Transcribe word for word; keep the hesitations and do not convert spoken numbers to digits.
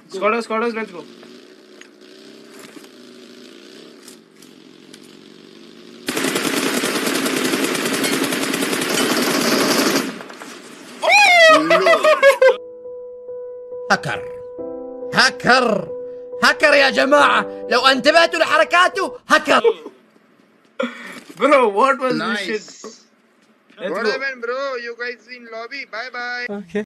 Squatters, squatters, let's go. هكر هكر هكر يا جماعة، لو انتبهتوا لحركاته هكر. Bro, what was Nice. this shit? Let's What go. happened, bro? You guys in lobby? Bye bye. Okay.